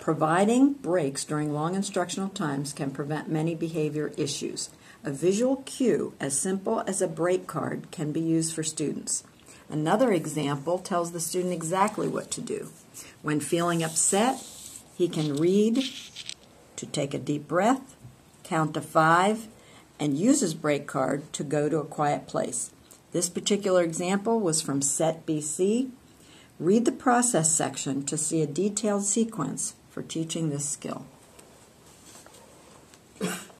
Providing breaks during long instructional times can prevent many behavior issues. A visual cue as simple as a break card can be used for students. Another example tells the student exactly what to do. When feeling upset, he can read to take a deep breath, count to 5, and use his break card to go to a quiet place. This particular example was from Set BC. Read the process section to see a detailed sequence for teaching this skill.